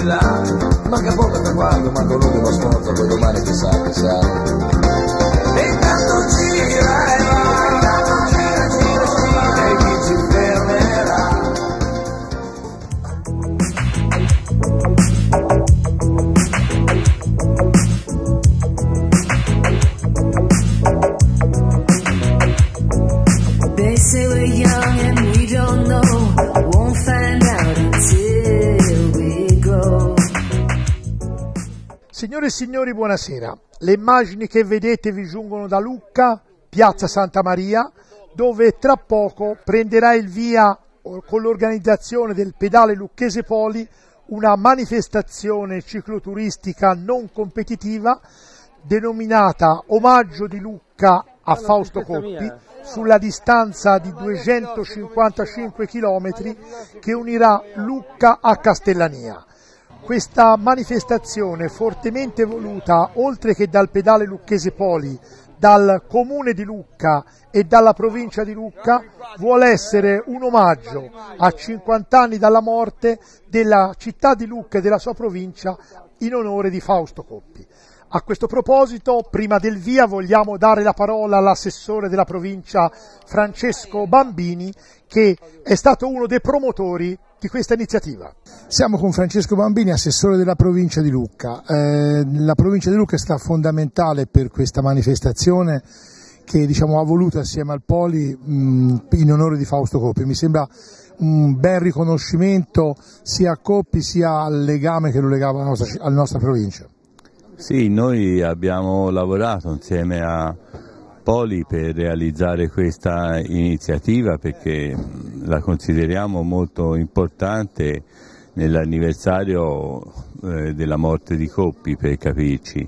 di là, manca poco al traguardo, manca l'ultimo sforzo, poi domani chissà. E intanto gira e va, e chi ci fermerà? They say we're young and we don't know, won't find out until we grow. Signore e signori, buonasera. Le immagini che vedete vi giungono da Lucca, piazza Santa Maria, dove tra poco prenderà il via con l'organizzazione del Pedale Lucchese Poli una manifestazione cicloturistica non competitiva denominata Omaggio di Lucca a Fausto Coppi, sulla distanza di 255 km che unirà Lucca a Castellania. Questa manifestazione fortemente voluta, oltre che dal Pedale Lucchese Poli, dal Comune di Lucca e dalla provincia di Lucca, vuole essere un omaggio a 50 anni dalla morte della città di Lucca e della sua provincia in onore di Fausto Coppi. A questo proposito, prima del via, vogliamo dare la parola all'assessore della provincia Francesco Bambini, che è stato uno dei promotori di questa iniziativa. Siamo con Francesco Bambini, assessore della provincia di Lucca. La provincia di Lucca è stata fondamentale per questa manifestazione che ha voluto assieme al Poli in onore di Fausto Coppi. Mi sembra un bel riconoscimento sia a Coppi sia al legame che lo legava alla nostra provincia. Sì, noi abbiamo lavorato insieme a Poli per realizzare questa iniziativa perché la consideriamo molto importante nell'anniversario della morte di Coppi, per capirci.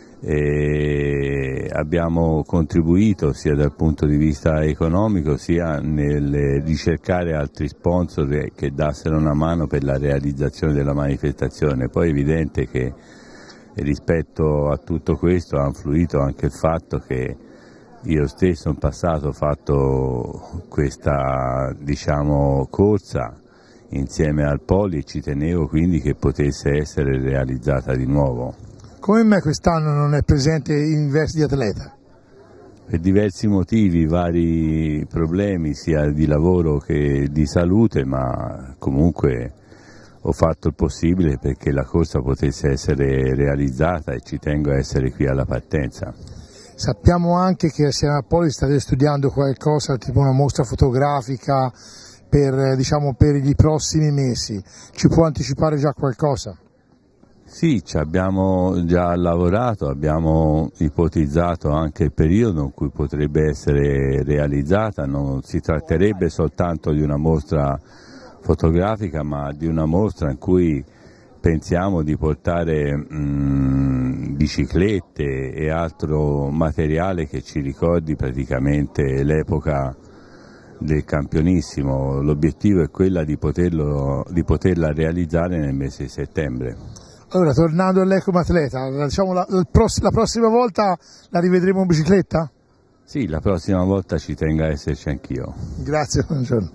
E abbiamo contribuito sia dal punto di vista economico sia nel ricercare altri sponsor che dassero una mano per la realizzazione della manifestazione. Poi è evidente che rispetto a tutto questo ha influito anche il fatto che io stesso in passato ho fatto questa corsa insieme al Poli e ci tenevo quindi che potesse essere realizzata di nuovo. Come mai quest'anno non è presente in vesti di atleta? Per diversi motivi, vari problemi sia di lavoro che di salute, ma comunque ho fatto il possibile perché la corsa potesse essere realizzata e ci tengo a essere qui alla partenza. Sappiamo anche che assieme a Poli state studiando qualcosa, tipo una mostra fotografica per i prossimi mesi. Ci può anticipare già qualcosa? Sì, ci abbiamo già lavorato, abbiamo ipotizzato anche il periodo in cui potrebbe essere realizzata. Non si tratterebbe soltanto di una mostra fotografica, ma di una mostra in cui pensiamo di portare biciclette e altro materiale che ci ricordi praticamente l'epoca del campionissimo. L'obiettivo è quello di poterla realizzare nel mese di settembre. Allora, tornando all'Ecomatleta, la prossima volta la rivedremo in bicicletta? Sì, la prossima volta ci tengo a esserci anch'io. Grazie, buongiorno.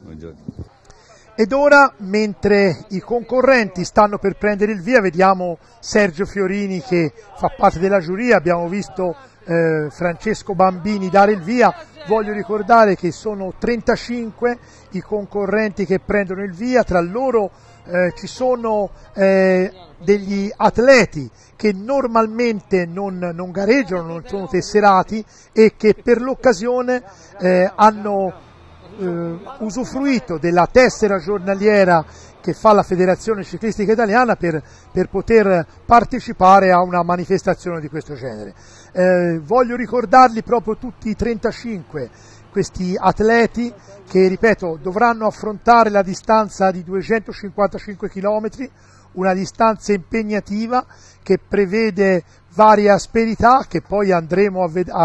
Ed ora, mentre i concorrenti stanno per prendere il via, vediamo Sergio Fiorini che fa parte della giuria, abbiamo visto Francesco Bambini dare il via. Voglio ricordare che sono 35 i concorrenti che prendono il via, tra loro ci sono degli atleti che normalmente non gareggiano, non sono tesserati e che per l'occasione hanno usufruito della tessera giornaliera che fa la Federazione Ciclistica Italiana per poter partecipare a una manifestazione di questo genere. Voglio ricordarli proprio tutti i 35 questi atleti che, ripeto, dovranno affrontare la distanza di 255 km, una distanza impegnativa che prevede varie asperità che poi andremo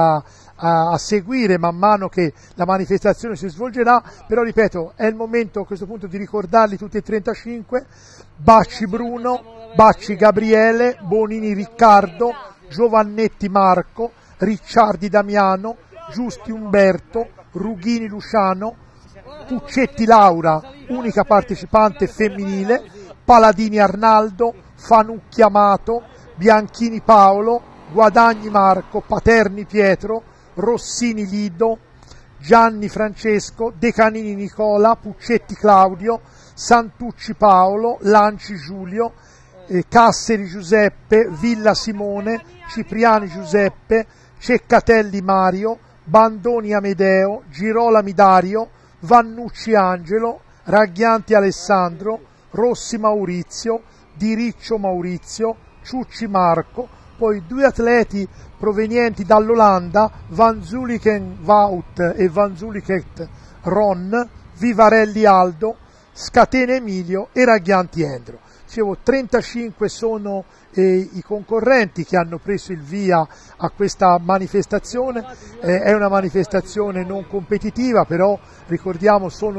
a seguire man mano che la manifestazione si svolgerà, però ripeto, è il momento a questo punto di ricordarli tutti e 35, Bacci Bruno, Bacci Gabriele, Bonini Riccardo, Giovannetti Marco, Ricciardi Damiano, Giusti Umberto, Rughini Luciano, Puccetti Laura, unica partecipante femminile, Paladini Arnaldo, Fanucchi Amato, Bianchini Paolo, Guadagni Marco, Paterni Pietro, Rossini Lido, Gianni Francesco, De Canini Nicola, Puccetti Claudio, Santucci Paolo, Lanci Giulio, Casseri Giuseppe, Villa Simone, Cipriani Giuseppe, Ceccatelli Mario, Bandoni Amedeo, Girolami Dario, Vannucci Angelo, Ragghianti Alessandro, Rossi Maurizio, Di Riccio Maurizio, Ciucci Marco, poi 2 atleti provenienti dall'Olanda, Van Zuliken Wout e Van Zuliken Ron, Vivarelli Aldo, Scatena Emilio e Ragghianti Endro. Dicevo, 35 sono i concorrenti che hanno preso il via a questa manifestazione. È una manifestazione non competitiva, però ricordiamo sono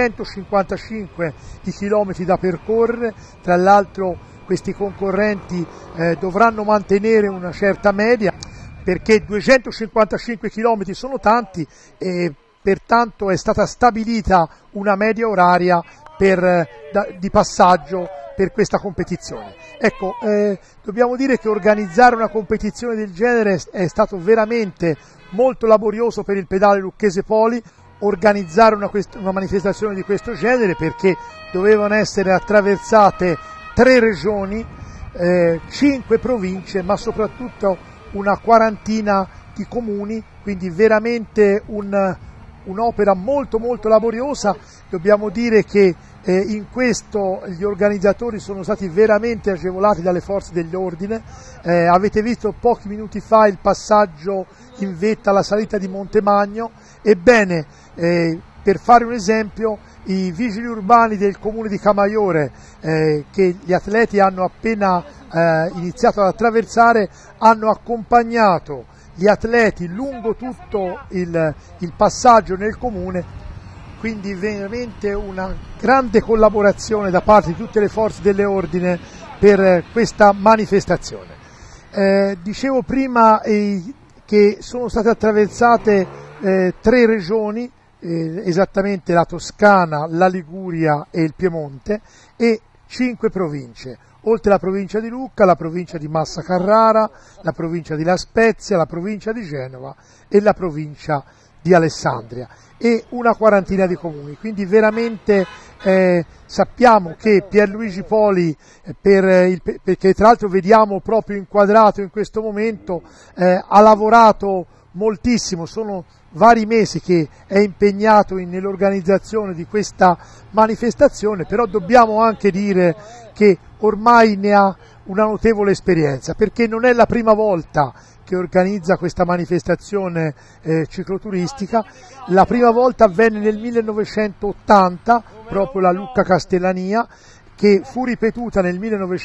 255 i chilometri da percorrere. Tra l'altro questi concorrenti dovranno mantenere una certa media, perché 255 chilometri sono tanti e pertanto è stata stabilita una media oraria di passaggio per questa competizione. Ecco, dobbiamo dire che organizzare una competizione del genere è stato veramente molto laborioso per il pedale Lucchese Poli, organizzare una manifestazione di questo genere, perché dovevano essere attraversate 3 regioni, 5 province, ma soprattutto una quarantina di comuni, quindi veramente un'opera molto molto laboriosa. Dobbiamo dire che in questo gli organizzatori sono stati veramente agevolati dalle forze dell'ordine. Avete visto pochi minuti fa il passaggio in vetta alla salita di Montemagno. Ebbene, per fare un esempio, i vigili urbani del comune di Camaiore, che gli atleti hanno appena iniziato ad attraversare, hanno accompagnato gli atleti lungo tutto il passaggio nel comune. Quindi veramente una grande collaborazione da parte di tutte le forze dell'ordine per questa manifestazione. Dicevo prima che sono state attraversate 3 regioni, esattamente la Toscana, la Liguria e il Piemonte, e 5 province, oltre la provincia di Lucca, la provincia di Massa Carrara, la provincia di La Spezia, la provincia di Genova e la provincia di Alessandria, e una quarantina di comuni. Quindi veramente sappiamo che Pierluigi Poli, perché tra l'altro vediamo proprio inquadrato in questo momento, ha lavorato moltissimo, sono vari mesi che è impegnato nell'organizzazione di questa manifestazione, però dobbiamo anche dire che ormai ne ha una notevole esperienza, perché non è la prima volta che organizza questa manifestazione cicloturistica. La prima volta avvenne nel 1980, proprio la Lucca Castellania, che fu ripetuta nel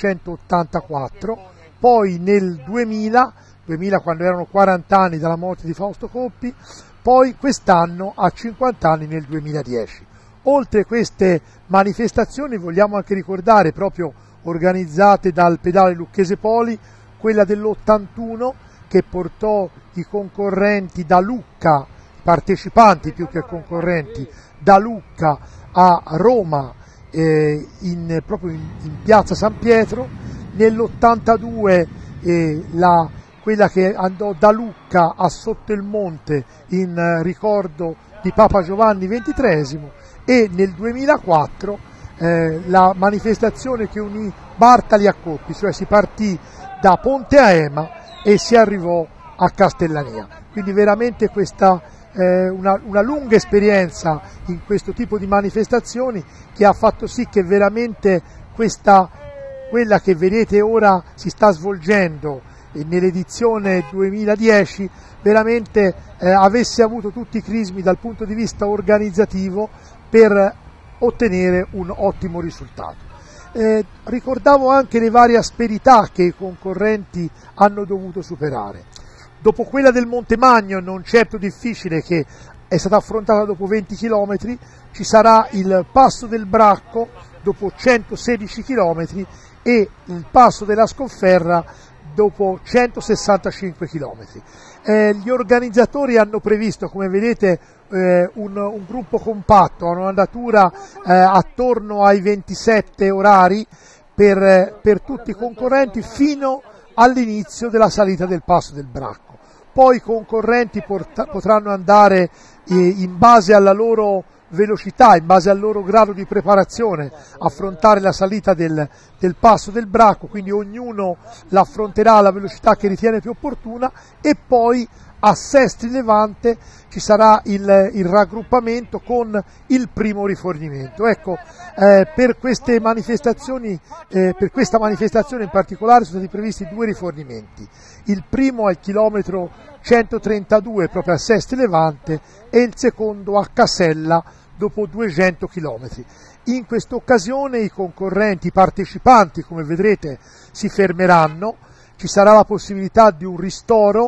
1984, poi nel 2000 quando erano 40 anni dalla morte di Fausto Coppi, poi quest'anno a 50 anni nel 2010. Oltre queste manifestazioni vogliamo anche ricordare, proprio organizzate dal pedale Lucchese Poli, quella dell'81 che portò i concorrenti da Lucca, partecipanti più che concorrenti, da Lucca a Roma, proprio in piazza San Pietro. Nell'82 quella che andò da Lucca a Sottomonte in ricordo di Papa Giovanni XXIII, e nel 2004 la manifestazione che unì Bartali a Coppi, cioè si partì da Ponte Aema e si arrivò a Castellania. Quindi veramente questa una lunga esperienza in questo tipo di manifestazioni, che ha fatto sì che veramente quella che vedete ora si sta svolgendo nell'edizione 2010 veramente avesse avuto tutti i crismi dal punto di vista organizzativo per ottenere un ottimo risultato. Ricordavo anche le varie asperità che i concorrenti hanno dovuto superare. Dopo quella del Montemagno, non certo difficile, che è stata affrontata dopo 20 km, ci sarà il Passo del Bracco dopo 116 km e il Passo della Scofferra dopo 165 km. Gli organizzatori hanno previsto, come vedete, un gruppo compatto, a un'andatura attorno ai 27 orari, per tutti i concorrenti fino all'inizio della salita del Passo del Bracco. Poi i concorrenti potranno andare in base alla loro velocità, in base al loro grado di preparazione, affrontare la salita del Passo del Bracco, quindi ognuno l'affronterà alla velocità che ritiene più opportuna, e poi a Sestri Levante ci sarà il raggruppamento con il primo rifornimento. Ecco, per queste manifestazioni, per questa manifestazione in particolare sono stati previsti 2 rifornimenti. Il primo al chilometro 132 proprio a Sestri Levante e il secondo a Casella dopo 200 chilometri. In questa occasione i concorrenti, i partecipanti, come vedrete, si fermeranno, ci sarà la possibilità di un ristoro.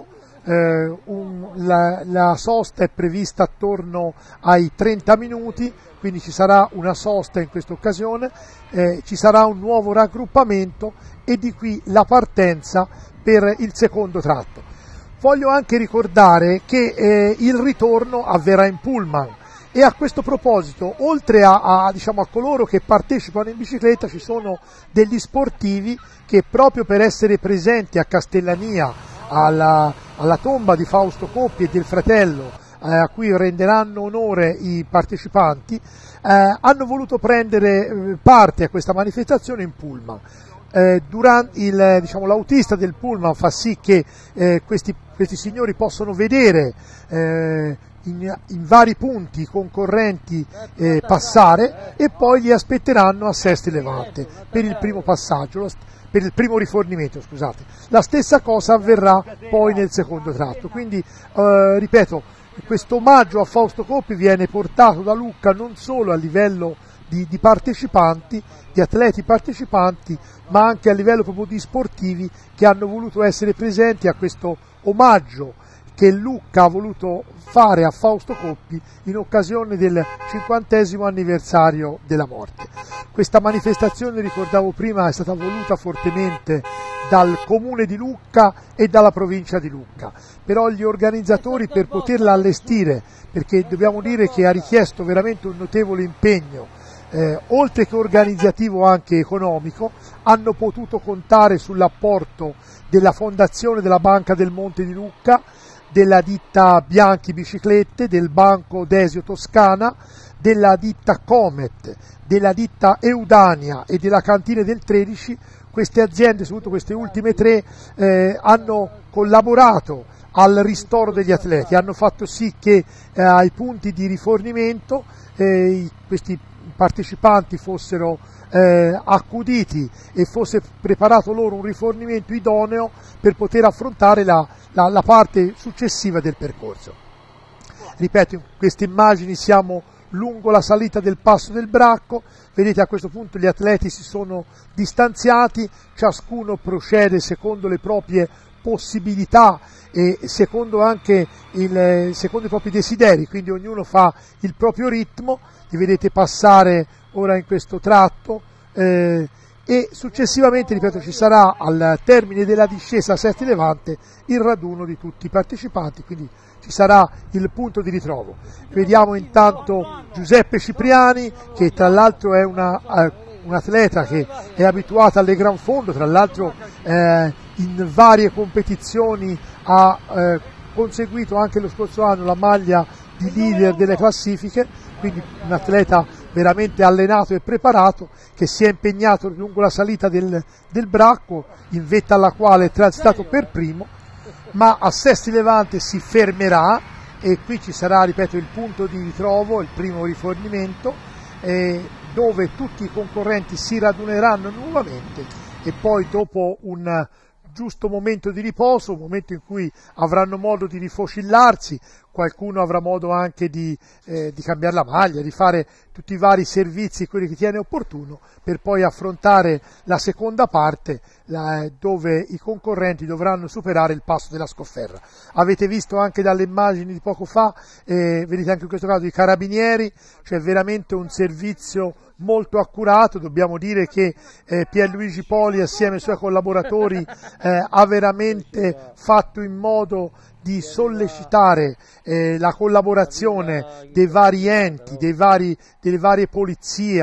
La sosta è prevista attorno ai 30 minuti, quindi ci sarà una sosta in questa occasione, ci sarà un nuovo raggruppamento e di qui la partenza per il secondo tratto. Voglio anche ricordare che il ritorno avverrà in pullman, e a questo proposito, oltre a coloro che partecipano in bicicletta, ci sono degli sportivi che proprio per essere presenti a Castellania alla tomba di Fausto Coppi e del fratello, a cui renderanno onore i partecipanti, hanno voluto prendere parte a questa manifestazione in pullman. L'autista del pullman fa sì che questi signori possono vedere in vari punti i concorrenti passare, e poi li aspetteranno a Sestri Levante per il primo passaggio, per il primo rifornimento, scusate. La stessa cosa avverrà poi nel secondo tratto, quindi ripeto, questo omaggio a Fausto Coppi viene portato da Lucca non solo a livello di partecipanti, di atleti partecipanti, ma anche a livello proprio di sportivi che hanno voluto essere presenti a questo omaggio che Lucca ha voluto fare a Fausto Coppi in occasione del 50° anniversario della morte. Questa manifestazione, ricordavo prima, è stata voluta fortemente dal Comune di Lucca e dalla provincia di Lucca, però gli organizzatori, per poterla allestire, perché dobbiamo dire che ha richiesto veramente un notevole impegno, oltre che organizzativo anche economico, hanno potuto contare sull'apporto della Fondazione della Banca del Monte di Lucca, della ditta Bianchi Biciclette, del Banco Desio Toscana, della ditta Comet, della ditta Eudania e della Cantine del 13. Queste aziende, soprattutto queste ultime 3, hanno collaborato al ristoro degli atleti, hanno fatto sì che ai punti di rifornimento questi partecipanti fossero accuditi e fosse preparato loro un rifornimento idoneo per poter affrontare la parte successiva del percorso. Ripeto, in queste immagini siamo lungo la salita del Passo del Bracco, vedete a questo punto gli atleti si sono distanziati, ciascuno procede secondo le proprie possibilità e secondo anche secondo i propri desideri, quindi ognuno fa il proprio ritmo. Li vedete passare ora in questo tratto e successivamente, ripeto, ci sarà al termine della discesa a Sestri Levante il raduno di tutti i partecipanti, quindi ci sarà il punto di ritrovo. Vediamo intanto Giuseppe Cipriani, che tra l'altro è un atleta che è abituato alle gran fondo, tra l'altro in varie competizioni ha conseguito anche lo scorso anno la maglia di leader delle classifiche, quindi un atleta veramente allenato e preparato, che si è impegnato lungo la salita del Bracco, in vetta alla quale è transitato per primo, ma a Sestri Levante si fermerà e qui ci sarà, ripeto, il punto di ritrovo, il primo rifornimento, dove tutti i concorrenti si raduneranno nuovamente e poi dopo un giusto momento di riposo, un momento in cui avranno modo di rifocillarsi, qualcuno avrà modo anche di cambiare la maglia, di fare tutti i vari servizi, quelli che tiene opportuno, per poi affrontare la seconda parte dove i concorrenti dovranno superare il passo della Scofferra. Avete visto anche dalle immagini di poco fa, vedete anche in questo caso i carabinieri, cioè veramente un servizio molto accurato. Dobbiamo dire che Pierluigi Poli assieme ai suoi collaboratori ha veramente fatto in modo di sollecitare la collaborazione dei vari enti, delle varie polizia,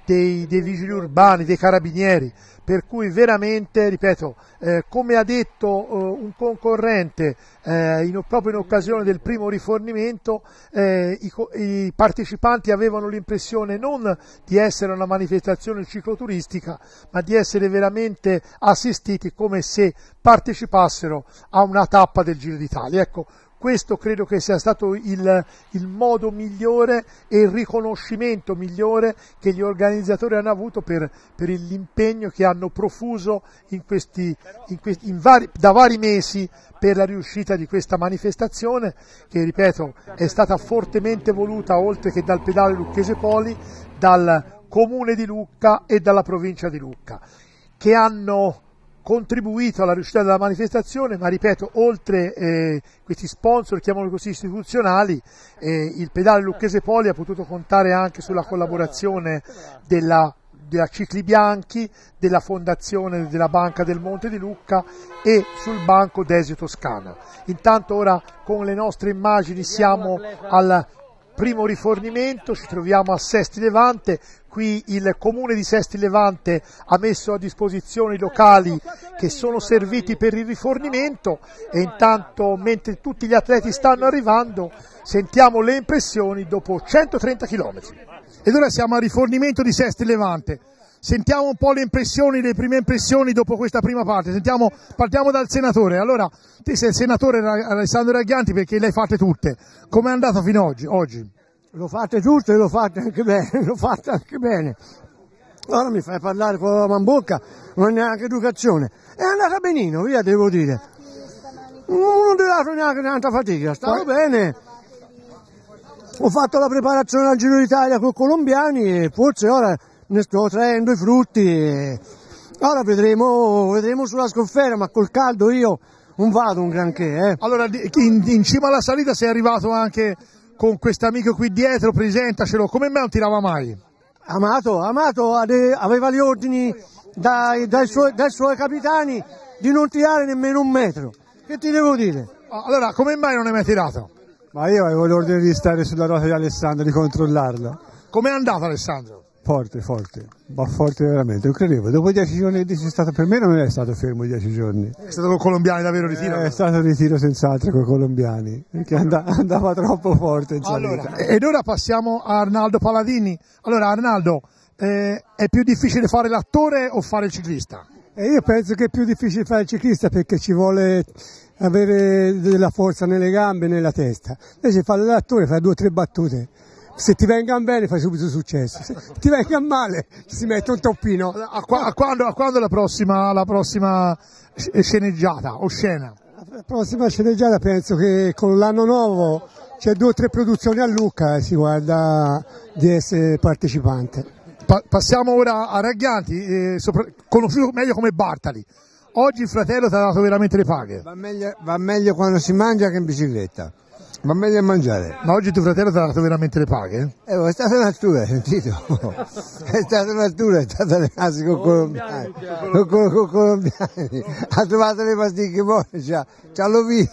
dei vigili urbani, dei carabinieri, per cui veramente, ripeto, come ha detto un concorrente proprio in occasione del primo rifornimento, i partecipanti avevano l'impressione non di essere una manifestazione cicloturistica, ma di essere veramente assistiti come se partecipassero a una tappa del Giro d'Italia. Ecco, questo credo che sia stato il modo migliore e il riconoscimento migliore che gli organizzatori hanno avuto per l'impegno che hanno profuso da vari mesi per la riuscita di questa manifestazione, che ripeto è stata fortemente voluta, oltre che dal pedale Lucchese Poli, dal Comune di Lucca e dalla provincia di Lucca, che hanno contribuito alla riuscita della manifestazione, ma ripeto, oltre questi sponsor, chiamiamoli così, istituzionali, il pedale Lucchese Poli ha potuto contare anche sulla collaborazione della Cicli Bianchi, della fondazione della Banca del Monte di Lucca e sul Banco Desio Toscana. Intanto ora con le nostre immagini siamo al primo rifornimento, ci troviamo a Sesti Levante. Qui il comune di Sesti Levante ha messo a disposizione i locali che sono serviti per il rifornimento, e intanto, mentre tutti gli atleti stanno arrivando, sentiamo le impressioni dopo 130 km. Ed ora siamo al rifornimento di Sesti Levante. Sentiamo un po' le prime impressioni dopo questa prima parte. Partiamo dal senatore. Allora, te sei il senatore Alessandro Raghianti, perché le hai fatte tutte. Com'è andato fino ad oggi? L'ho fatte tutte e l'ho fatte anche bene, Ora mi fai parlare con la bocca, non è neanche educazione. È andata benino, via, devo dire. Non ho dato neanche tanta fatica, stavo bene. Ho fatto la preparazione al Giro d'Italia con i colombiani e forse ora ne sto traendo i frutti. Ora vedremo sulla sconferma, ma col caldo io non vado un granché. Allora, in cima alla salita sei arrivato anche con quest'amico qui dietro, presentacelo, come me non tirava mai? Amato aveva gli ordini dai suoi capitani di non tirare nemmeno un metro. Che ti devo dire? Allora, come mai non hai mai tirato? Ma io avevo l'ordine di stare sulla ruota di Alessandro, di controllarla. Com'è andato Alessandro? Forte, ma forte veramente, non credevo. Dopo 10 giorni è stato, per me non è stato fermo 10 giorni. È stato con i colombiani davvero ritiro? È stato ritiro senz'altro con i colombiani, perché andava troppo forte in salita. Allora, ed ora passiamo a Arnaldo Paladini. Allora Arnaldo, è più difficile fare l'attore o fare il ciclista? Io penso che è più difficile fare il ciclista, perché ci vuole avere della forza nelle gambe e nella testa. Invece fare l'attore, fai 2 o 3 battute. Se ti vengono bene fai subito successo, se ti vengono male si mette un toppino. A quando la prossima sceneggiata o scena? La prossima sceneggiata penso che con l'anno nuovo c'è 2 o 3 produzioni a Lucca, si guarda di essere partecipante. Passiamo ora a Raghianti, conosciuto meglio come Bartali. Oggi il fratello ti ha dato veramente le paghe. Va meglio quando si mangia che in bicicletta. Va meglio a mangiare. Ma oggi tuo fratello ti ha dato veramente le paghe? È stata un'altura, hai sentito? È stata un'altura, è stato allenarsi con colombiani. Con colombiani. Ha trovato le pasticche buone, c'ha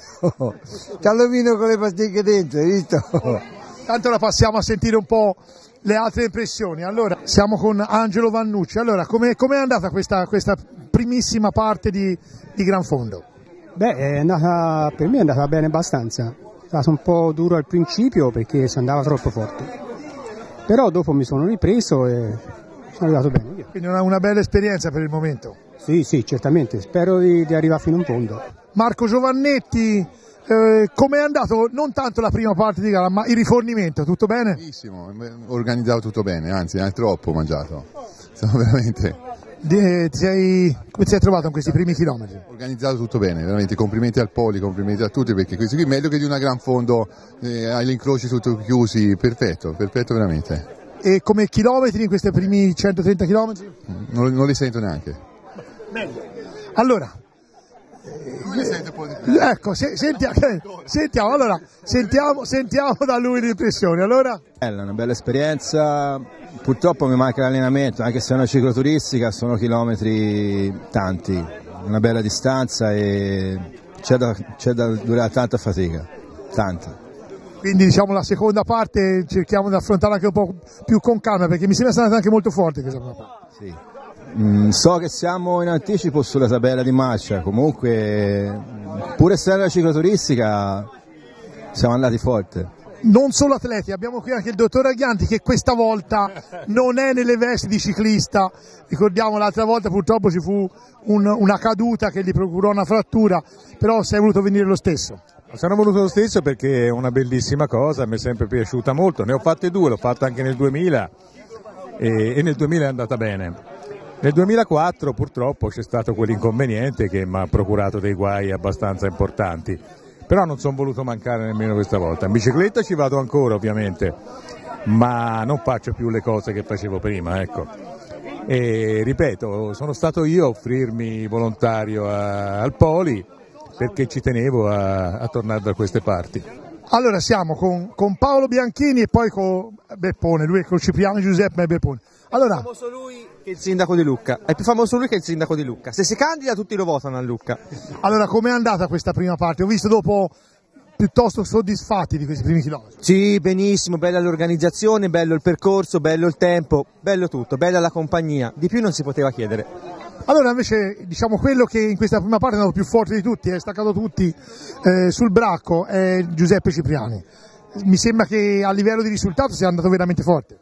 l'ovino con le pasticche dentro, hai visto? Tanto ora passiamo a sentire un po' le altre impressioni. Allora, siamo con Angelo Vannucci. Allora, com'è andata questa primissima parte di Gran Fondo? Per me è andata bene abbastanza. È stato un po' duro al principio perché si andava troppo forte, però dopo mi sono ripreso e sono arrivato bene. Via. Quindi una bella esperienza per il momento. Sì, certamente, spero di arrivare fino in fondo. Marco Giovannetti, com'è andato non tanto la prima parte di gara, ma il rifornimento, tutto bene? Benissimo, organizzato tutto bene, anzi è troppo mangiato, sono veramente... Come ti sei trovato in questi primi chilometri? Organizzato tutto bene, veramente complimenti al Poli, complimenti a tutti, perché questo qui è meglio che di una Gran Fondo, agli incroci tutto chiusi, perfetto veramente. E come chilometri in questi primi 130 chilometri? Non li sento neanche. Meglio. Allora, ecco, sentiamo da lui le impressioni. Allora? Una bella esperienza, purtroppo mi manca l'allenamento, anche se è una cicloturistica, sono chilometri tanti, una bella distanza e c'è da durare tanta fatica, tanta. Quindi diciamo la seconda parte cerchiamo di affrontarla anche un po' più con calma, perché mi sembra stata anche molto forte questa prima parte. Sì. So che siamo in anticipo sulla tabella di marcia, comunque pur essendo la cicloturistica siamo andati forte. Non solo atleti, abbiamo qui anche il dottor Aghianti che questa volta non è nelle vesti di ciclista, ricordiamo l'altra volta purtroppo ci fu una caduta che gli procurò una frattura, però sei voluto venire lo stesso. Sono voluto lo stesso perché è una bellissima cosa, mi è sempre piaciuta molto, ne ho fatte due, l'ho fatta anche nel 2000 e nel 2000 è andata bene. Nel 2004 purtroppo c'è stato quell'inconveniente che mi ha procurato dei guai abbastanza importanti, però non sono voluto mancare nemmeno questa volta. In bicicletta ci vado ancora ovviamente, ma non faccio più le cose che facevo prima, ecco. E ripeto, sono stato io a offrirmi volontario al Poli, perché ci tenevo a tornare da queste parti. Allora siamo con Paolo Bianchini e poi con Beppone, lui è con Cipriano Giuseppe e Beppone. Allora, è più famoso lui che il sindaco di Lucca, è più famoso lui che il sindaco di Lucca. Se si candida tutti lo votano a Lucca. Allora com'è andata questa prima parte? Ho visto dopo piuttosto soddisfatti di questi primi chilometri. Sì, benissimo, bella l'organizzazione, bello il percorso, bello il tempo, bello tutto, bella la compagnia, di più non si poteva chiedere. Allora invece diciamo quello che in questa prima parte è andato più forte di tutti, è staccato tutti sul bracco, è Giuseppe Cipriani. Mi sembra che a livello di risultato sia andato veramente forte.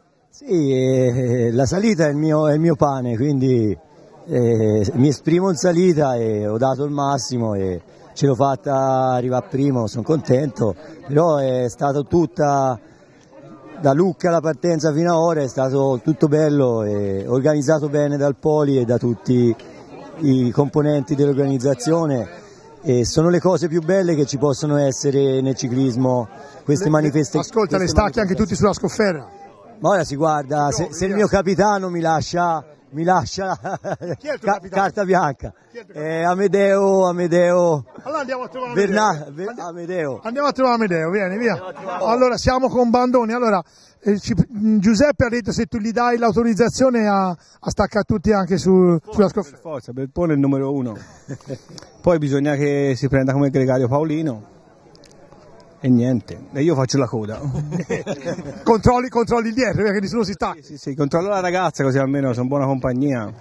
Sì, la salita è il mio pane, quindi mi esprimo in salita e ho dato il massimo e ce l'ho fatta arrivare primo, sono contento, però è stato tutta da Lucca la partenza fino ad ora, è stato tutto bello e organizzato bene dal Poli e da tutti i componenti dell'organizzazione e sono le cose più belle che ci possono essere nel ciclismo, queste manifestazioni. Ascolta, le stacchi anche tutti sulla scofferra. Ma ora si guarda, se il mio capitano mi lascia carta bianca, Amedeo. Allora andiamo a trovare Amedeo. Andiamo a trovare Amedeo, vieni via. Allora siamo con Bandoni, allora Giuseppe ha detto se tu gli dai l'autorizzazione a staccare tutti anche sulla scofferra. Per forza, Beppone è il numero uno. Poi bisogna che si prenda come gregario Paolino. E niente, e io faccio la coda. controlli dietro, perché nessuno si stacca. Sì, controllo la ragazza così almeno sono buona compagnia.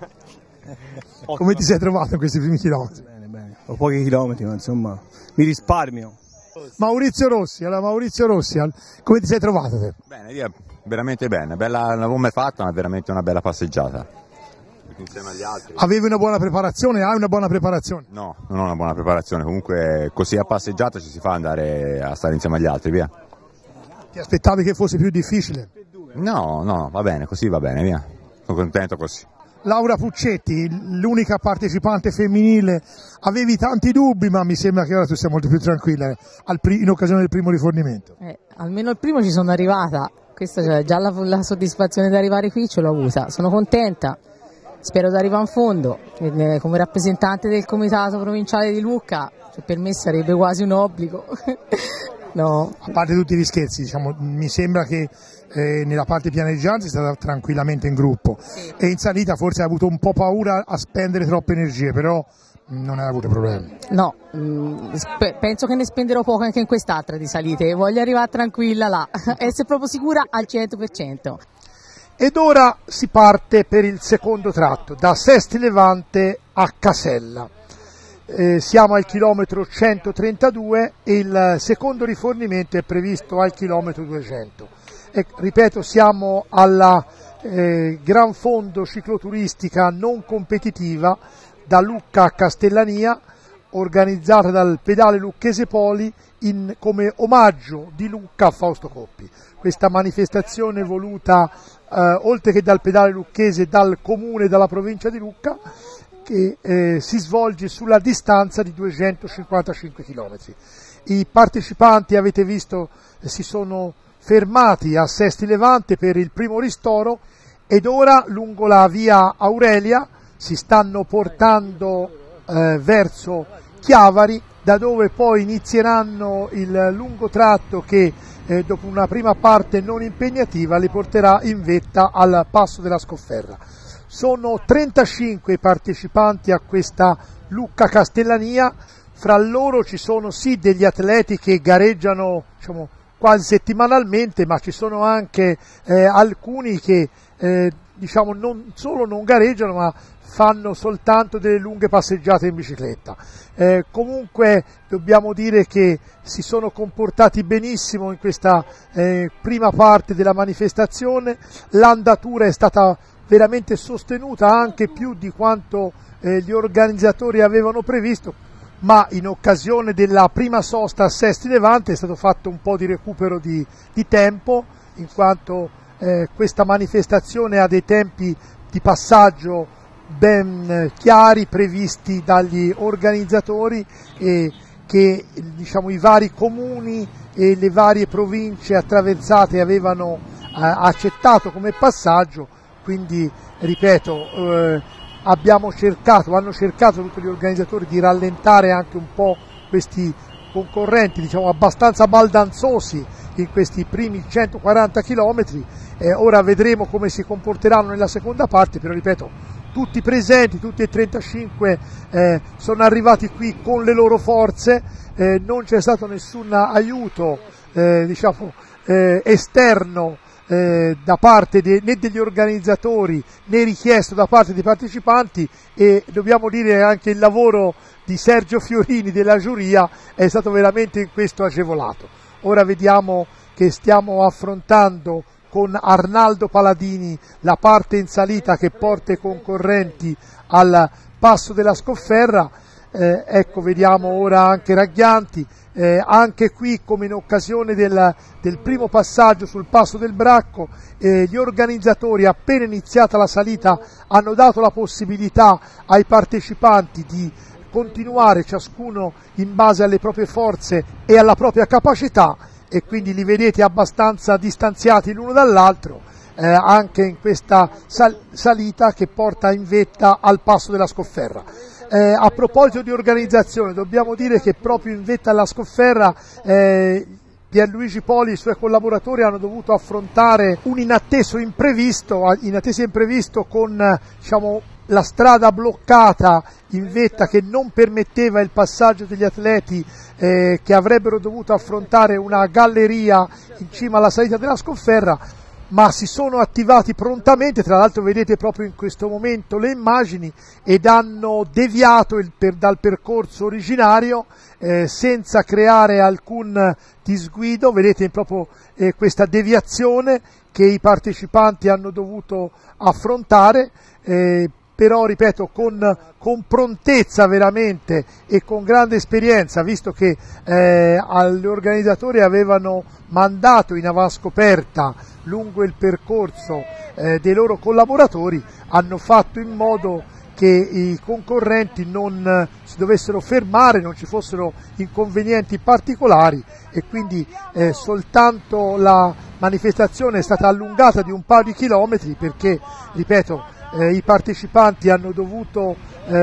Come ti sei trovato in questi primi chilometri? Bene, ho pochi chilometri, ma insomma mi risparmio. Maurizio Rossi, come ti sei trovato te? Bene, io veramente bene, bella, non l'avevo mai fatta, ma veramente una bella passeggiata. Insieme agli altri. Avevi una buona preparazione? Hai una buona preparazione? No, non ho una buona preparazione, comunque così a passeggiata ci si fa andare a stare insieme agli altri, via. Ti aspettavi che fosse più difficile? No, va bene, così va bene, via. Sono contento così. Laura Puccetti, l'unica partecipante femminile, avevi tanti dubbi, ma mi sembra che ora tu sia molto più tranquilla in occasione del primo rifornimento. Almeno il primo ci sono arrivata, questa cioè, già la soddisfazione di arrivare qui ce l'ho avuta, sono contenta. Spero di arrivare in fondo, come rappresentante del comitato provinciale di Lucca, cioè per me sarebbe quasi un obbligo. No. A parte tutti gli scherzi, diciamo, mi sembra che nella parte pianeggiante sia stata tranquillamente in gruppo, sì. E in salita forse hai avuto un po' paura a spendere troppe energie, però non hai avuto problemi. No, penso che ne spenderò poco anche in quest'altra di salite, voglio arrivare tranquilla là, essere proprio sicura al 100%. Ed ora si parte per il secondo tratto, da Sesti Levante a Casella. Siamo al chilometro 132 e il secondo rifornimento è previsto al chilometro 200. E, ripeto, siamo alla gran fondo cicloturistica non competitiva da Lucca a Castellania, organizzata dal pedale lucchese Poli come omaggio di Lucca a Fausto Coppi. Questa manifestazione voluta oltre che dal pedale lucchese, dal comune e dalla provincia di Lucca, che si svolge sulla distanza di 255 km. I partecipanti, avete visto, si sono fermati a Sesti Levante per il primo ristoro ed ora lungo la via Aurelia si stanno portando verso Chiavari, da dove poi inizieranno il lungo tratto che dopo una prima parte non impegnativa li porterà in vetta al passo della Scofferra. Sono 35 i partecipanti a questa Lucca Castellania, fra loro ci sono sì degli atleti che gareggiano, diciamo, quasi settimanalmente, ma ci sono anche alcuni che diciamo non solo non gareggiano, ma fanno soltanto delle lunghe passeggiate in bicicletta. Comunque dobbiamo dire che si sono comportati benissimo in questa prima parte della manifestazione, l'andatura è stata veramente sostenuta anche più di quanto gli organizzatori avevano previsto, ma in occasione della prima sosta a Sesti Levante è stato fatto un po' di recupero di tempo, in quanto questa manifestazione ha dei tempi di passaggio ben chiari previsti dagli organizzatori e che diciamo, i vari comuni e le varie province attraversate avevano accettato come passaggio, quindi ripeto hanno cercato tutti gli organizzatori di rallentare anche un po' questi concorrenti diciamo abbastanza baldanzosi in questi primi 140 km. Ora vedremo come si comporteranno nella seconda parte, però ripeto tutti presenti, tutti e 35 sono arrivati qui con le loro forze, non c'è stato nessun aiuto esterno da parte né degli organizzatori né richiesto da parte dei partecipanti, e dobbiamo dire anche il lavoro di Sergio Fiorini della giuria è stato veramente in questo agevolato. Ora vediamo che stiamo affrontando con Arnaldo Paladini la parte in salita che porta i concorrenti al passo della Scofferra. Ecco, vediamo ora anche Ragghianti, anche qui come in occasione del primo passaggio sul passo del Bracco, gli organizzatori appena iniziata la salita hanno dato la possibilità ai partecipanti di continuare ciascuno in base alle proprie forze e alla propria capacità, e quindi li vedete abbastanza distanziati l'uno dall'altro anche in questa salita che porta in vetta al passo della Scofferra. A proposito di organizzazione, dobbiamo dire che proprio in vetta alla Scofferra Pierluigi Poli e i suoi collaboratori hanno dovuto affrontare un inatteso imprevisto con diciamo, la strada bloccata in vetta che non permetteva il passaggio degli atleti che avrebbero dovuto affrontare una galleria in cima alla salita della Scofferra, ma si sono attivati prontamente, tra l'altro vedete proprio in questo momento le immagini, ed hanno deviato dal percorso originario senza creare alcun disguido. Vedete proprio questa deviazione che i partecipanti hanno dovuto affrontare, però ripeto con prontezza veramente e con grande esperienza, visto che agli organizzatori avevano mandato in avanscoperta lungo il percorso dei loro collaboratori, hanno fatto in modo che i concorrenti non si dovessero fermare, non ci fossero inconvenienti particolari, e quindi soltanto la manifestazione è stata allungata di un paio di chilometri perché, ripeto, i partecipanti hanno dovuto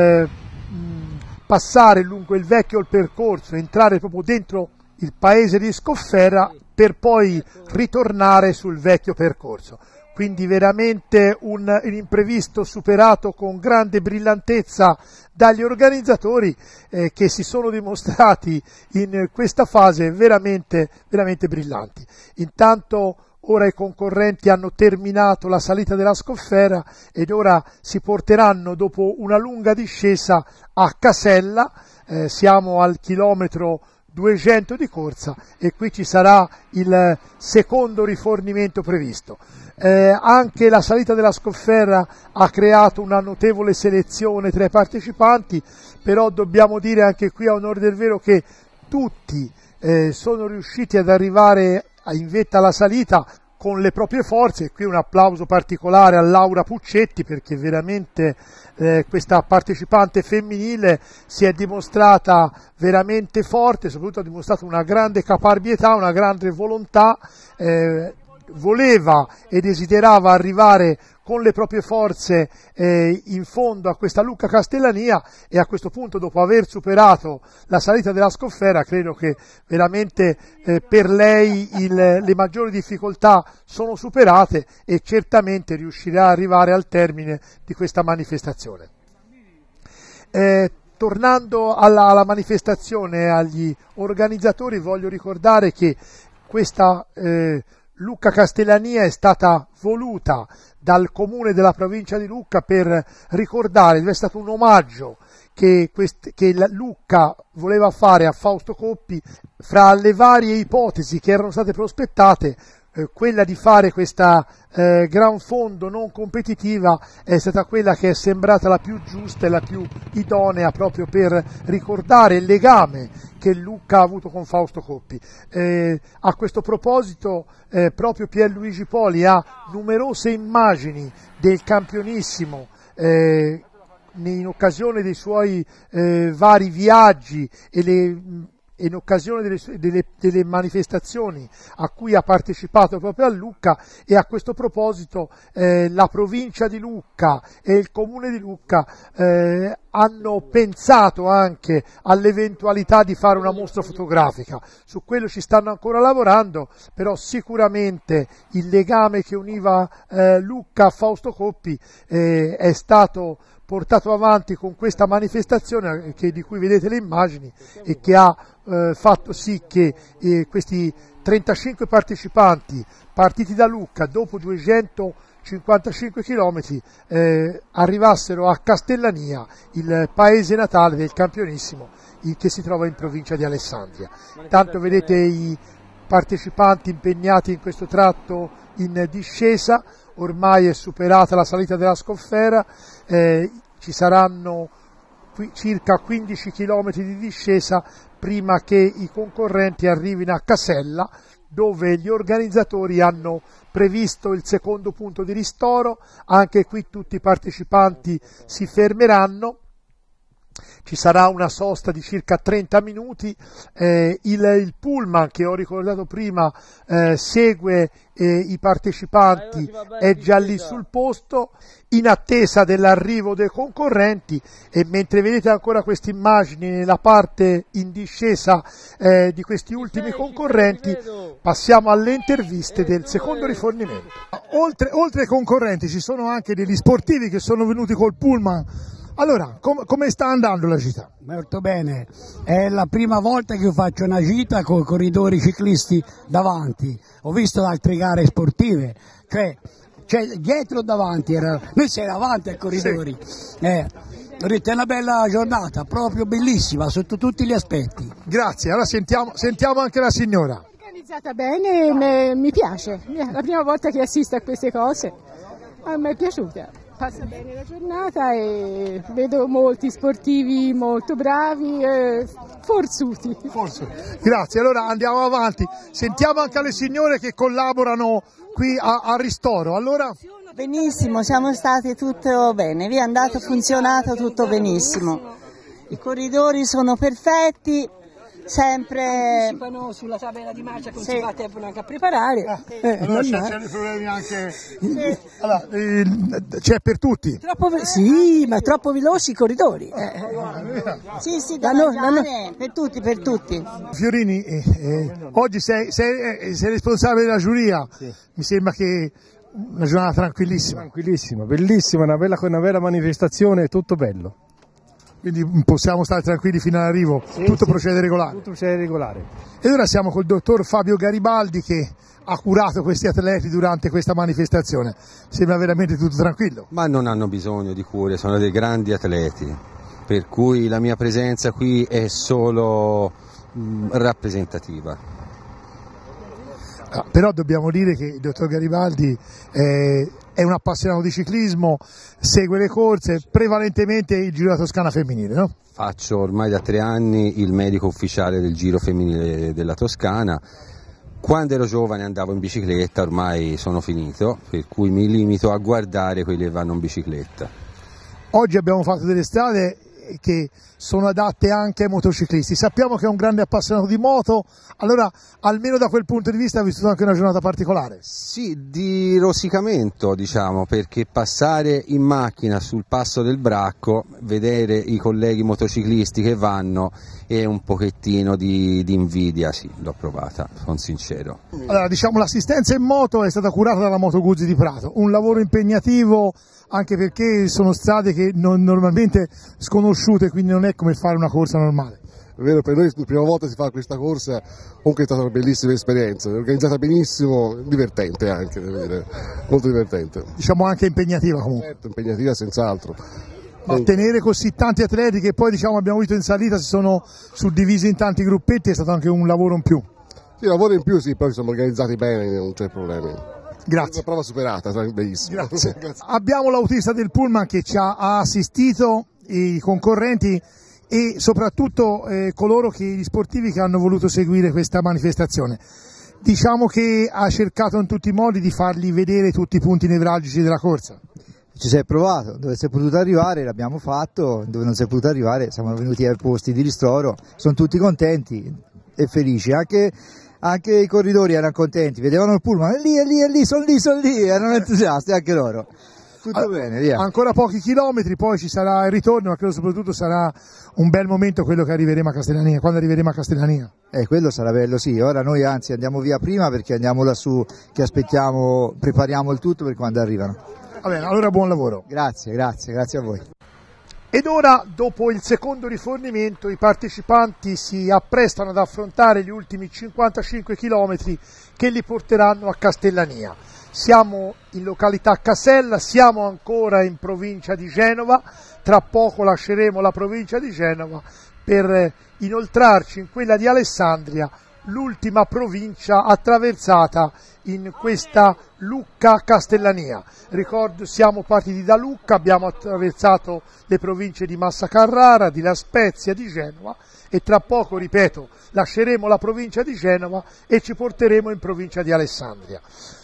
passare lungo il vecchio percorso, entrare proprio dentro il paese di Scofferra per poi ritornare sul vecchio percorso. Quindi veramente un imprevisto superato con grande brillantezza dagli organizzatori che si sono dimostrati in questa fase veramente, veramente brillanti. Intanto ora i concorrenti hanno terminato la salita della Scofferra ed ora si porteranno dopo una lunga discesa a Casella, siamo al chilometro 200 di corsa e qui ci sarà il secondo rifornimento previsto. Anche la salita della Scofferra ha creato una notevole selezione tra i partecipanti, però dobbiamo dire anche qui a onore del vero che tutti sono riusciti ad arrivare in vetta alla salita con le proprie forze, e qui un applauso particolare a Laura Puccetti perché veramente questa partecipante femminile si è dimostrata veramente forte, soprattutto ha dimostrato una grande caparbietà, una grande volontà, voleva e desiderava arrivare con le proprie forze in fondo a questa Lucca Castellania, e a questo punto, dopo aver superato la salita della Scofferra, credo che veramente per lei le maggiori difficoltà sono superate e certamente riuscirà ad arrivare al termine di questa manifestazione. Tornando alla manifestazione e agli organizzatori, voglio ricordare che questa Lucca Castellania è stata voluta dal comune della provincia di Lucca per ricordare, è stato un omaggio che la Lucca voleva fare a Fausto Coppi. Fra le varie ipotesi che erano state prospettate, quella di fare questa gran fondo non competitiva è stata quella che è sembrata la più giusta e la più idonea proprio per ricordare il legame che Lucca ha avuto con Fausto Coppi. A questo proposito proprio Pierluigi Poli ha numerose immagini del campionissimo in occasione dei suoi vari viaggi e in occasione delle manifestazioni a cui ha partecipato proprio a Lucca, e a questo proposito la provincia di Lucca e il comune di Lucca hanno pensato anche all'eventualità di fare una mostra fotografica. Su quello ci stanno ancora lavorando, però sicuramente il legame che univa Lucca a Fausto Coppi è stato portato avanti con questa manifestazione di cui vedete le immagini, e che ha fatto sì che questi 35 partecipanti partiti da Lucca dopo 255 km arrivassero a Castellania, il paese natale del campionissimo che si trova in provincia di Alessandria. Tanto vedete i partecipanti impegnati in questo tratto in discesa. Ormai è superata la salita della Scofera, ci saranno circa 15 km di discesa prima che i concorrenti arrivino a Casella, dove gli organizzatori hanno previsto il secondo punto di ristoro. Anche qui tutti i partecipanti si fermeranno. Ci sarà una sosta di circa 30 minuti, il pullman che ho ricordato prima segue i partecipanti, è già lì sul posto in attesa dell'arrivo dei concorrenti, e mentre vedete ancora queste immagini nella parte in discesa di questi ultimi concorrenti, passiamo alle interviste del secondo rifornimento. Oltre ai concorrenti ci sono anche degli sportivi che sono venuti col pullman. Allora, come sta andando la gita? Molto bene, è la prima volta che io faccio una gita con corridori ciclisti davanti. Ho visto altre gare sportive, cioè dietro o davanti, noi siamo davanti ai corridori. Sì. È una bella giornata, proprio bellissima sotto tutti gli aspetti. Grazie, allora sentiamo anche la signora. Organizzata bene, mi piace, è la prima volta che assisto a queste cose, a me è piaciuta. Passa bene la giornata e vedo molti sportivi molto bravi e forzuti. Grazie, allora andiamo avanti. Sentiamo anche le signore che collaborano qui a Ristoro. Allora... Benissimo, siamo stati tutto bene, vi è andato, funzionato tutto benissimo. I corridori sono perfetti. Sempre anticipano sulla tabella di marcia, come si fa tempo anche a preparare. Allora c'è dei problemi anche. Sì. Allora, c'è per tutti. Sì, ma troppo veloci i corridori. Sì, da mangiare, per tutti. Fiorini, oggi sei responsabile della giuria. Sì. Mi sembra che una giornata tranquillissima. Tranquillissima, bellissima, una bella manifestazione, tutto bello. Quindi possiamo stare tranquilli fino all'arrivo, sì, tutto procede regolare. Tutto procede regolare. E ora siamo col dottor Fabio Garibaldi che ha curato questi atleti durante questa manifestazione. Sembra veramente tutto tranquillo. Ma non hanno bisogno di cure, sono dei grandi atleti, per cui la mia presenza qui è solo rappresentativa. Però dobbiamo dire che il dottor Garibaldi è un appassionato di ciclismo, segue le corse, prevalentemente il Giro della Toscana femminile, no? Faccio ormai da 3 anni il medico ufficiale del Giro femminile della Toscana. Quando ero giovane andavo in bicicletta, ormai sono finito, per cui mi limito a guardare quelli che vanno in bicicletta. Oggi abbiamo fatto delle strade che sono adatte anche ai motociclisti. Sappiamo che è un grande appassionato di moto, allora almeno da quel punto di vista ha vissuto anche una giornata particolare. Sì, di rosicamento, diciamo, perché passare in macchina sul passo del Bracco, vedere i colleghi motociclisti che vanno, e un pochettino di invidia, sì, l'ho provata, sono sincero. Allora, diciamo, l'assistenza in moto è stata curata dalla Moto Guzzi di Prato, un lavoro impegnativo anche perché sono strade che normalmente sconosciute, quindi non è come fare una corsa normale. È vero, per noi la prima volta si fa questa corsa, comunque è stata una bellissima esperienza, organizzata benissimo, divertente anche, devo dire, molto divertente. Diciamo anche impegnativa comunque. Certo, impegnativa senz'altro. Ma tenere così tanti atleti che poi diciamo abbiamo visto in salita si sono suddivisi in tanti gruppetti è stato anche un lavoro in più. Sì, lavoro in più, sì, poi siamo organizzati bene, non c'è problemi. Grazie. Una prova superata, benissimo. Grazie. Abbiamo l'autista del pullman che ci ha assistito, i concorrenti e soprattutto gli sportivi che hanno voluto seguire questa manifestazione. Diciamo che ha cercato in tutti i modi di fargli vedere tutti i punti nevralgici della corsa. Ci si è provato, dove si è potuto arrivare l'abbiamo fatto, dove non si è potuto arrivare siamo venuti ai posti di ristoro, sono tutti contenti e felici, anche i corridori erano contenti, vedevano il pullman, è lì, sono lì, erano entusiasti anche loro. Tutto bene, via. Ancora pochi chilometri, poi ci sarà il ritorno, ma credo soprattutto sarà un bel momento quello che arriveremo a Castellania, quando arriveremo a Castellania. Quello sarà bello, sì. Ora noi anzi andiamo via prima perché andiamo lassù che aspettiamo, prepariamo il tutto per quando arrivano. Va bene, allora buon lavoro. Grazie a voi. Ed ora, dopo il secondo rifornimento, i partecipanti si apprestano ad affrontare gli ultimi 55 chilometri che li porteranno a Castellania. Siamo in località Casella, siamo ancora in provincia di Genova, tra poco lasceremo la provincia di Genova per inoltrarci in quella di Alessandria, l'ultima provincia attraversata in questa Lucca-Castellania. Ricordo, siamo partiti da Lucca, abbiamo attraversato le province di Massa Carrara, di La Spezia, di Genova e tra poco, ripeto, lasceremo la provincia di Genova e ci porteremo in provincia di Alessandria.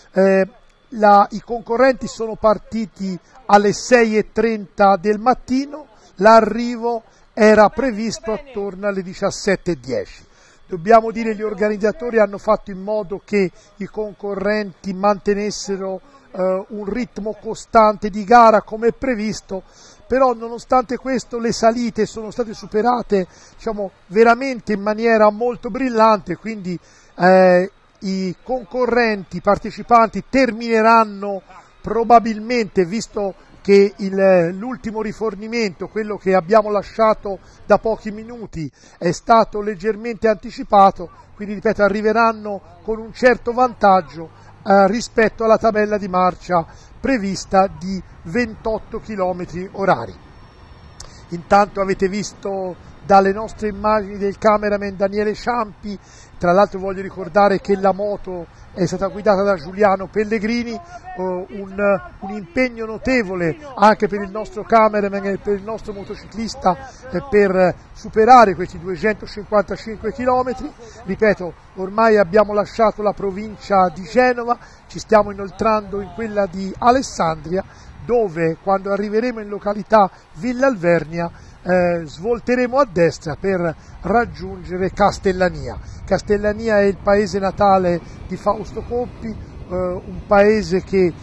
I concorrenti sono partiti alle 6:30 del mattino, l'arrivo era previsto attorno alle 17:10. Dobbiamo dire che gli organizzatori hanno fatto in modo che i concorrenti mantenessero un ritmo costante di gara come previsto, però nonostante questo le salite sono state superate veramente in maniera molto brillante, quindi i concorrenti, i partecipanti termineranno probabilmente, visto che l'ultimo rifornimento, quello che abbiamo lasciato da pochi minuti, è stato leggermente anticipato, quindi ripeto arriveranno con un certo vantaggio rispetto alla tabella di marcia prevista di 28 km orari. Intanto avete visto dalle nostre immagini del cameraman Daniele Ciampi, tra l'altro voglio ricordare che la moto è stata guidata da Giuliano Pellegrini, un impegno notevole anche per il nostro cameraman e per il nostro motociclista per superare questi 255 km. Ripeto, ormai abbiamo lasciato la provincia di Genova, ci stiamo inoltrando in quella di Alessandria, dove quando arriveremo in località Villa Alvernia svolteremo a destra per raggiungere Castellania. Castellania è il paese natale di Fausto Coppi, un paese che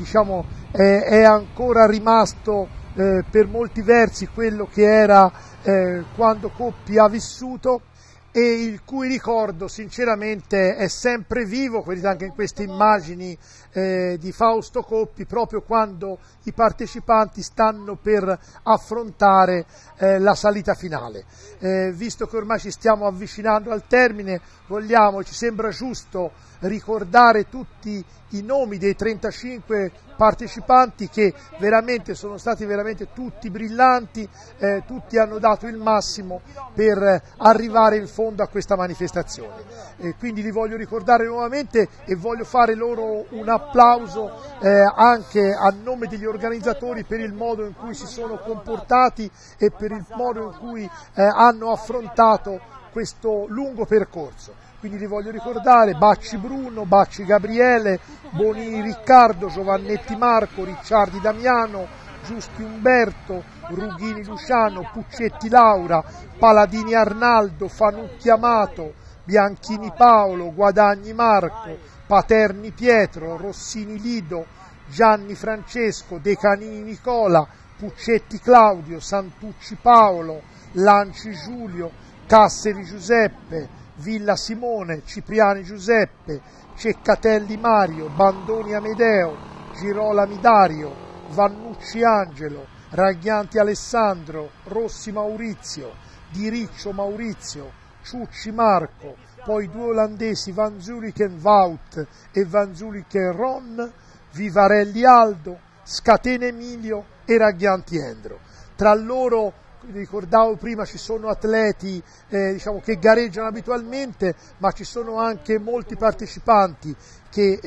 è ancora rimasto per molti versi quello che era quando Coppi ha vissuto e il cui ricordo sinceramente è sempre vivo, vedete anche in queste immagini di Fausto Coppi, proprio quando i partecipanti stanno per affrontare la salita finale. Visto che ormai ci stiamo avvicinando al termine, ci sembra giusto ricordare tutti i nomi dei 35 partecipanti che veramente sono stati tutti brillanti, tutti hanno dato il massimo per arrivare in fondo a questa manifestazione. Quindi li voglio ricordare nuovamente e voglio fare loro un applauso anche a nome degli organizzatori per il modo in cui si sono comportati e per il modo in cui hanno affrontato questo lungo percorso. Quindi li voglio ricordare: Bacci Bruno, Bacci Gabriele, Bonini Riccardo, Giovannetti Marco, Ricciardi Damiano, Giusti Umberto, Rughini Luciano, Puccetti Laura, Paladini Arnaldo, Fanucchi Amato, Bianchini Paolo, Guadagni Marco, Paterni Pietro, Rossini Lido, Gianni Francesco, De Canini Nicola, Puccetti Claudio, Santucci Paolo, Lanci Giulio, Casseri Giuseppe, Villa Simone, Cipriani Giuseppe, Ceccatelli Mario, Bandoni Amedeo, Girolami Dario, Vannucci Angelo, Ragghianti Alessandro, Rossi Maurizio, Di Riccio Maurizio, Ciucci Marco, poi 2 olandesi Van Zuliken Wout e Van Zuliken Ron, Vivarelli Aldo, Scatena Emilio e Raghianti Endro. Tra loro, ricordavo prima, ci sono atleti che gareggiano abitualmente, ma ci sono anche molti partecipanti che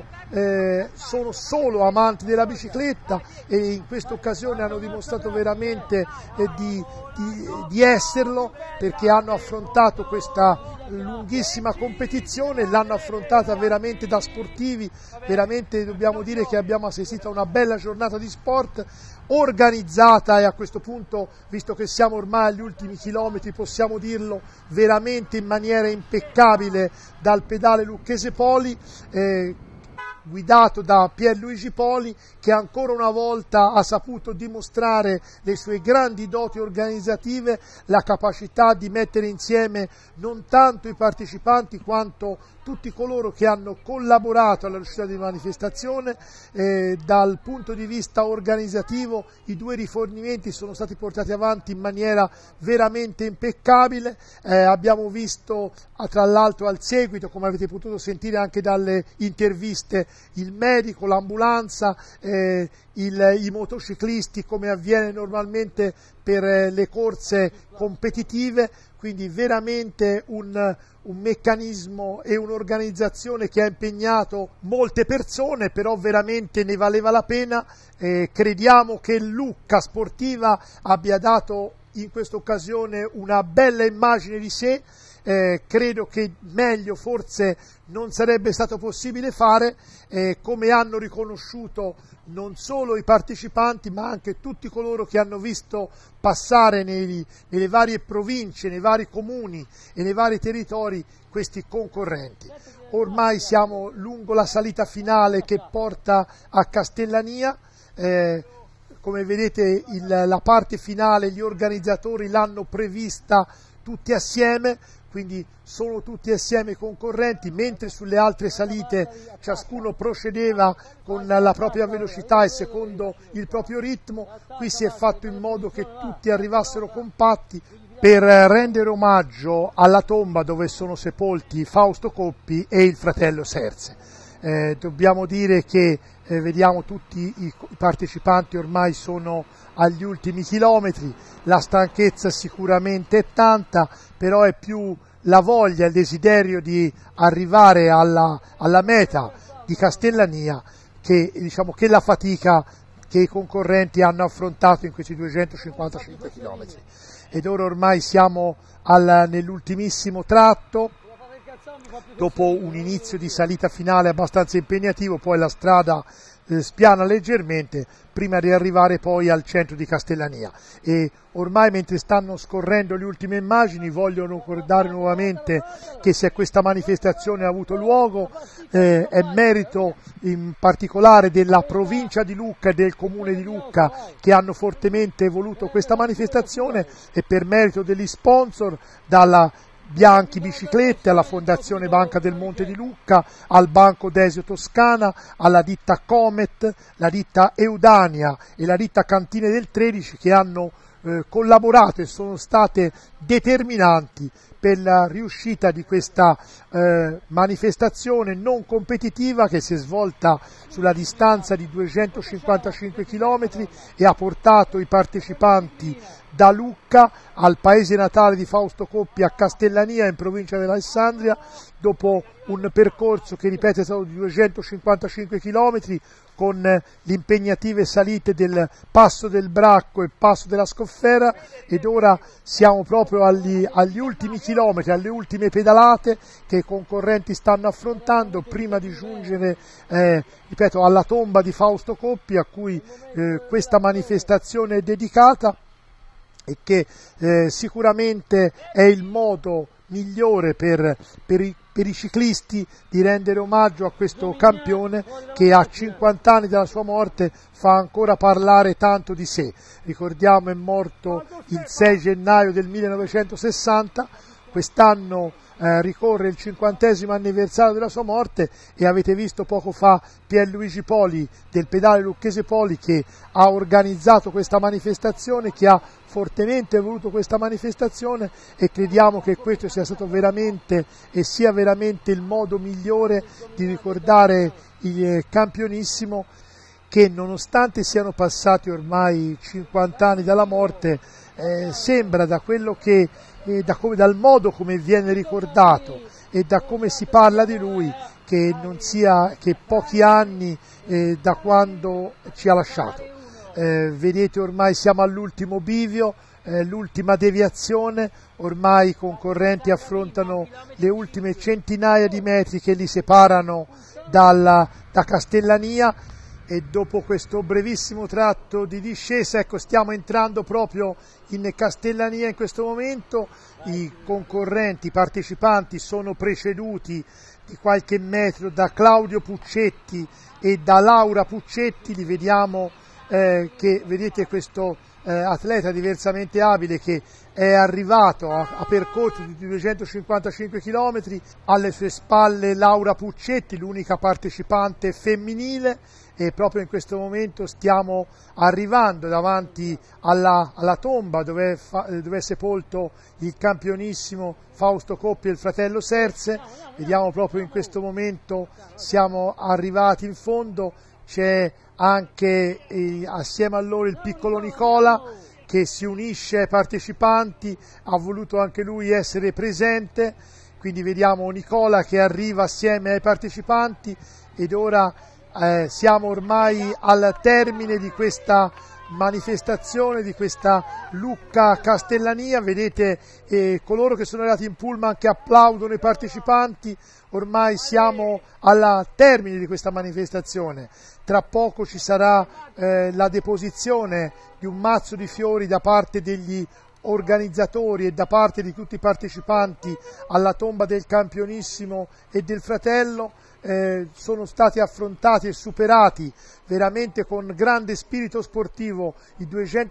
sono solo amanti della bicicletta e in questa occasione hanno dimostrato veramente di esserlo, perché hanno affrontato questa lunghissima competizione, l'hanno affrontata veramente da sportivi. Veramente dobbiamo dire che abbiamo assistito a una bella giornata di sport organizzata, e a questo punto, visto che siamo ormai agli ultimi chilometri, possiamo dirlo veramente in maniera impeccabile, dal pedale Lucchese Poli, guidato da Pierluigi Poli, che ancora una volta ha saputo dimostrare le sue grandi doti organizzative, la capacità di mettere insieme non tanto i partecipanti quanto tutti coloro che hanno collaborato alla riuscita di manifestazione. Dal punto di vista organizzativo i 2 rifornimenti sono stati portati avanti in maniera veramente impeccabile. Abbiamo visto tra l'altro al seguito, come avete potuto sentire anche dalle interviste, il medico, l'ambulanza, i motociclisti, come avviene normalmente per le corse competitive. Quindi veramente un meccanismo e un'organizzazione che ha impegnato molte persone, però veramente ne valeva la pena. Crediamo che Lucca Sportiva abbia dato in questa occasione una bella immagine di sé. Credo che meglio forse non sarebbe stato possibile fare, come hanno riconosciuto non solo i partecipanti ma anche tutti coloro che hanno visto passare nelle varie province, nei vari comuni e nei vari territori questi concorrenti. Ormai siamo lungo la salita finale che porta a Castellania. Come vedete la parte finale gli organizzatori l'hanno prevista tutti assieme, quindi sono tutti assieme i concorrenti, mentre sulle altre salite ciascuno procedeva con la propria velocità e secondo il proprio ritmo. Qui si è fatto in modo che tutti arrivassero compatti per rendere omaggio alla tomba dove sono sepolti Fausto Coppi e il fratello Serse. Dobbiamo dire che vediamo tutti i partecipanti ormai sono agli ultimi chilometri, la stanchezza sicuramente è tanta, però è più la voglia, il desiderio di arrivare alla meta di Castellania che la fatica che i concorrenti hanno affrontato in questi 255 km. Ed ora ormai siamo nell'ultimissimo tratto. Dopo un inizio di salita finale abbastanza impegnativo, poi la strada spiana leggermente prima di arrivare poi al centro di Castellania. E ormai, mentre stanno scorrendo le ultime immagini, voglio ricordare nuovamente che se questa manifestazione ha avuto luogo è merito in particolare della provincia di Lucca e del comune di Lucca, che hanno fortemente voluto questa manifestazione, e per merito degli sponsor, dalla Bianchi Biciclette, alla Fondazione Banca del Monte di Lucca, al Banco Desio Toscana, alla ditta Comet, la ditta Eudania e la ditta Cantine del 13, che hanno collaborato e sono state determinanti per la riuscita di questa manifestazione non competitiva che si è svolta sulla distanza di 255 km e ha portato i partecipanti da Lucca al paese natale di Fausto Coppi, a Castellania in provincia dell'Alessandria, dopo un percorso che, ripeto, è stato di 255 km con le impegnative salite del Passo del Bracco e Passo della Scoffera, ed ora siamo proprio agli ultimi chilometri, alle ultime pedalate che i concorrenti stanno affrontando prima di giungere alla tomba di Fausto Coppi, a cui questa manifestazione è dedicata, e che sicuramente è il modo migliore per i ciclisti di rendere omaggio a questo campione che a 50 anni dalla sua morte fa ancora parlare tanto di sé. Ricordiamo, è morto il 6 gennaio del 1960, quest'anno ricorre il 50° anniversario della sua morte, e avete visto poco fa Pierluigi Poli del pedale Lucchese Poli che ha organizzato questa manifestazione, che ha fortemente voluto questa manifestazione, e crediamo che questo sia stato veramente e sia veramente il modo migliore di ricordare il campionissimo, che nonostante siano passati ormai 50 anni dalla morte, sembra da quello che dal modo come viene ricordato e da come si parla di lui che non sia che pochi anni da quando ci ha lasciato. Vedete, ormai siamo all'ultimo bivio, l'ultima deviazione, ormai i concorrenti affrontano le ultime centinaia di metri che li separano da Castellania, e dopo questo brevissimo tratto di discesa, ecco, stiamo entrando proprio in Castellania in questo momento. I concorrenti, i partecipanti sono preceduti di qualche metro da Claudio Puccetti e da Laura Puccetti. Li vediamo che vedete questo atleta diversamente abile che è arrivato a percorso di 255 km, alle sue spalle Laura Puccetti, l'unica partecipante femminile, e proprio in questo momento stiamo arrivando davanti alla tomba dove è sepolto il campionissimo Fausto Coppi e il fratello Serse. Vediamo proprio in questo momento, siamo arrivati in fondo, c'è anche assieme a loro il piccolo Nicola che si unisce ai partecipanti, ha voluto anche lui essere presente, quindi vediamo Nicola che arriva assieme ai partecipanti, ed ora siamo ormai al termine di questa manifestazione, di questa Lucca Castellania. Vedete coloro che sono arrivati in pullman che applaudono i partecipanti. Ormai siamo al termine di questa manifestazione. Tra poco ci sarà la deposizione di un mazzo di fiori da parte degli organizzatori e da parte di tutti i partecipanti alla tomba del campionissimo e del fratello. Sono stati affrontati e superati veramente con grande spirito sportivo i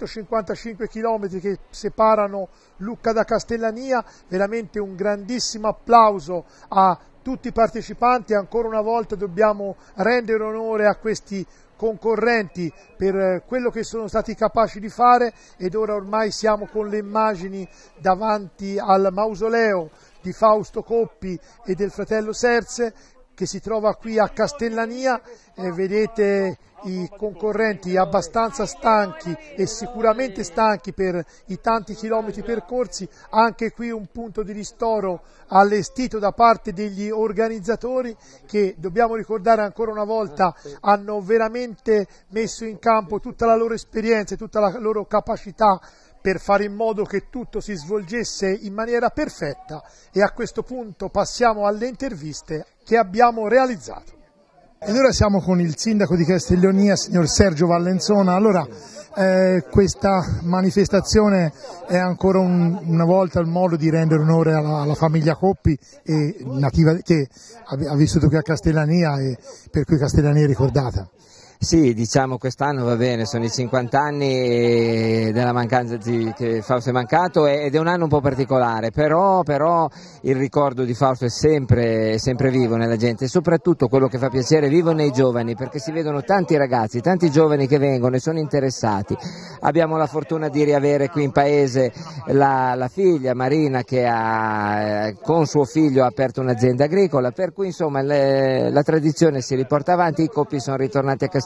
255 km che separano Lucca da Castellania. Veramente un grandissimo applauso a tutti i partecipanti. Ancora una volta dobbiamo rendere onore a questi concorrenti per quello che sono stati capaci di fare, ed ora ormai siamo con le immagini davanti al mausoleo di Fausto Coppi e del fratello Serse, che si trova qui a Castellania. Vedete i concorrenti abbastanza stanchi e sicuramente stanchi per i tanti chilometri percorsi. Anche qui un punto di ristoro allestito da parte degli organizzatori, che dobbiamo ricordare ancora una volta hanno veramente messo in campo tutta la loro esperienza e tutta la loro capacità per fare in modo che tutto si svolgesse in maniera perfetta. E a questo punto passiamo alle interviste che abbiamo realizzato. Ed ora siamo con il sindaco di Castiglionia, signor Sergio Vallenzona. Allora, questa manifestazione è ancora una volta il modo di rendere onore alla famiglia Coppi nativa, che ha vissuto qui a Castellania e per cui Castellania è ricordata. Sì, diciamo quest'anno va bene, sono i 50 anni della mancanza che Fausto è mancato, ed è un anno un po' particolare, però il ricordo di Fausto è sempre vivo nella gente, e soprattutto quello che fa piacere è vivo nei giovani, perché si vedono tanti ragazzi, tanti giovani che vengono e sono interessati. Abbiamo la fortuna di riavere qui in paese la figlia Marina, che con suo figlio ha aperto un'azienda agricola, per cui insomma la tradizione si riporta avanti, i Coppi sono ritornati a Castellania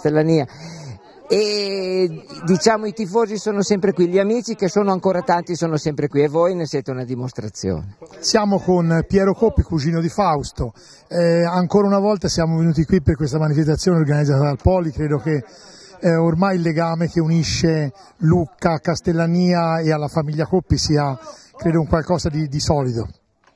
e diciamo i tifosi sono sempre qui, gli amici che sono ancora tanti sono sempre qui, e voi ne siete una dimostrazione. Siamo con Piero Coppi, cugino di Fausto. Ancora una volta siamo venuti qui per questa manifestazione organizzata dal Poli. Credo che ormai il legame che unisce Lucca a Castellania e alla famiglia Coppi sia, credo, un qualcosa di solido.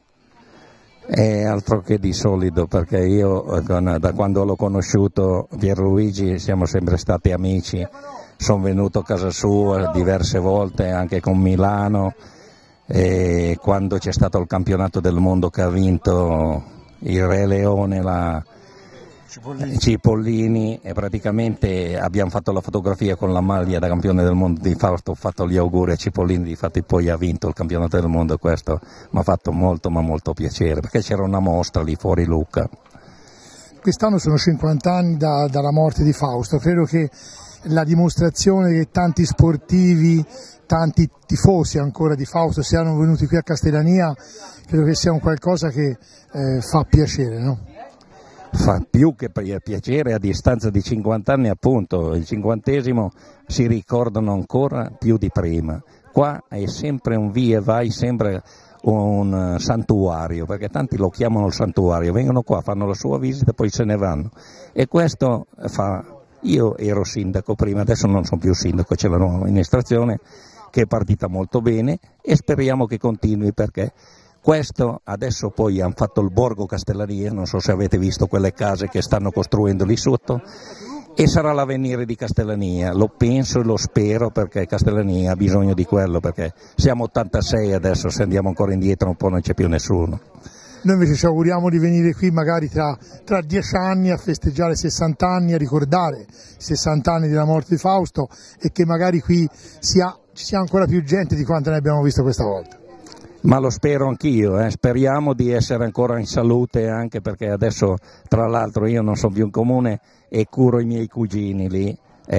È altro che di solido, perché io da quando l'ho conosciuto Pierluigi siamo sempre stati amici, sono venuto a casa sua diverse volte anche con Milano, e quando c'è stato il campionato del mondo che ha vinto il Re Leone Cipollini, e praticamente abbiamo fatto la fotografia con la maglia da campione del mondo di Fausto, ho fatto gli auguri a Cipollini, difatti poi ha vinto il campionato del mondo, e questo mi ha fatto molto ma molto piacere, perché c'era una mostra lì fuori Lucca. Quest'anno sono 50 anni dalla morte di Fausto, credo che la dimostrazione che tanti sportivi, tanti tifosi ancora di Fausto siano venuti qui a Castellania, credo che sia un qualcosa che fa piacere, no? Fa più che piacere, a distanza di 50 anni appunto, il 50° si ricordano ancora più di prima. Qua è sempre un via e vai, sempre un santuario, perché tanti lo chiamano il santuario, vengono qua, fanno la sua visita e poi se ne vanno. E questo fa, io ero sindaco prima, adesso non sono più sindaco, c'è la nuova amministrazione che è partita molto bene e speriamo che continui, perché questo adesso poi hanno fatto il Borgo Castellania, non so se avete visto quelle case che stanno costruendo lì sotto, e sarà l'avvenire di Castellania, lo penso e lo spero, perché Castellania ha bisogno di quello, perché siamo 86 adesso, se andiamo ancora indietro un po' non c'è più nessuno. Noi invece ci auguriamo di venire qui magari tra 10 anni a festeggiare 60 anni, a ricordare i 60 anni della morte di Fausto, e che magari qui ci sia ancora più gente di quanto ne abbiamo visto questa volta. Ma lo spero anch'io, speriamo di essere ancora in salute, anche perché adesso tra l'altro io non sono più in comune e curo i miei cugini lì,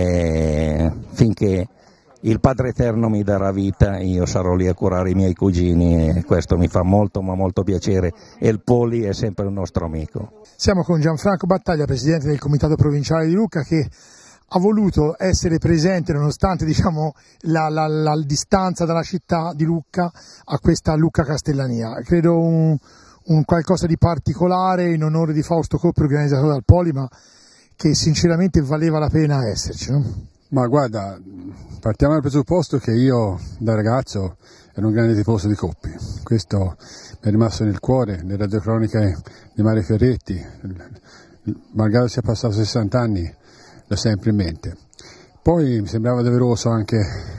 finché il Padre Eterno mi darà vita io sarò lì a curare i miei cugini, e questo mi fa molto ma molto piacere, e il Poli è sempre un nostro amico. Siamo con Gianfranco Battaglia, presidente del Comitato Provinciale di Lucca, che ha voluto essere presente nonostante la distanza dalla città di Lucca a questa Lucca Castellania. Credo un qualcosa di particolare in onore di Fausto Coppi, organizzato dal Poli, ma che sinceramente valeva la pena esserci, no? Ma guarda, partiamo dal presupposto che io da ragazzo ero un grande tifoso di Coppi, questo mi è rimasto nel cuore, le radiocroniche di Mario Ferretti, malgrado sia passato 60 anni, l'ho sempre in mente. Poi mi sembrava doveroso anche,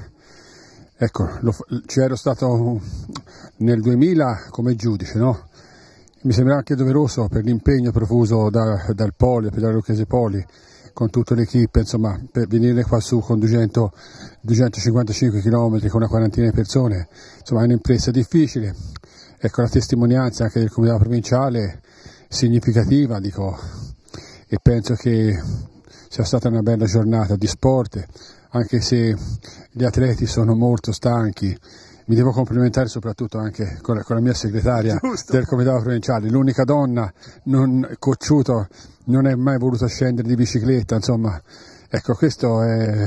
ecco, ci ero stato nel 2000 come giudice, no? Mi sembrava anche doveroso, per l'impegno profuso dal Poli, per la Lucchese Poli, con tutta l'equipe, insomma, per venire qua su con 255 km con una quarantina di persone, insomma è un'impresa difficile. Ecco, la testimonianza anche del Comitato Provinciale significativa, dico, e penso che sia stata una bella giornata di sport, anche se gli atleti sono molto stanchi. Mi devo complimentare soprattutto anche con la mia segretaria del Comitato Provinciale, l'unica donna, Cocciuto, non è mai voluta scendere di bicicletta, insomma, ecco, questo è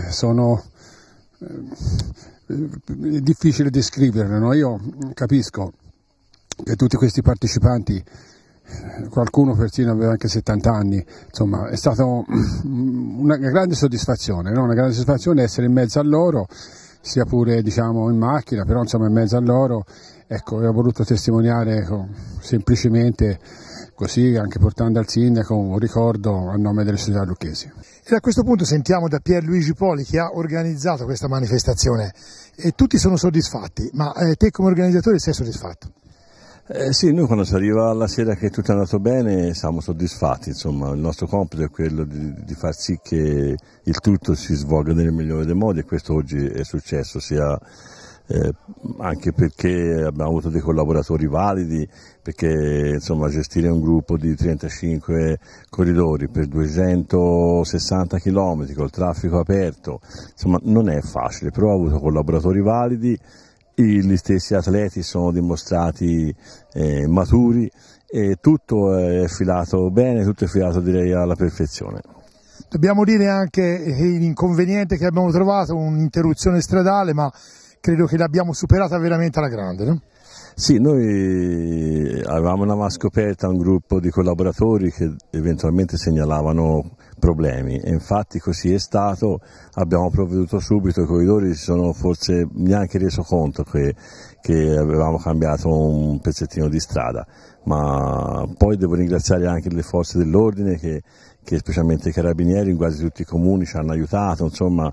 difficile descriverlo, no? Io capisco che tutti questi partecipanti, qualcuno persino aveva anche 70 anni, insomma è stata una grande soddisfazione, no? Una grande soddisfazione essere in mezzo a loro, sia pure diciamo in macchina, però insomma in mezzo a loro, ecco, ho voluto testimoniare semplicemente così, anche portando al sindaco un ricordo a nome delle società lucchesi. E a questo punto sentiamo da Pierluigi Poli, che ha organizzato questa manifestazione, e tutti sono soddisfatti, ma te come organizzatore sei soddisfatto? Sì, noi quando si arriva alla sera che tutto è andato bene siamo soddisfatti, insomma il nostro compito è quello di far sì che il tutto si svolga nel migliore dei modi, e questo oggi è successo, sia anche perché abbiamo avuto dei collaboratori validi, perché insomma gestire un gruppo di 35 corridori per 260 km col traffico aperto, insomma non è facile, però ha avuto collaboratori validi. Gli stessi atleti sono dimostrati maturi e tutto è filato bene, tutto è filato direi alla perfezione. Dobbiamo dire anche l'inconveniente che abbiamo trovato, un'interruzione stradale, ma credo che l'abbiamo superata veramente alla grande, no? Sì, noi avevamo una mascoperta, un gruppo di collaboratori che eventualmente segnalavano problemi, e infatti così è stato, abbiamo provveduto subito, i corridori si sono forse neanche reso conto che avevamo cambiato un pezzettino di strada, ma poi devo ringraziare anche le forze dell'ordine che specialmente i carabinieri in quasi tutti i comuni ci hanno aiutato, insomma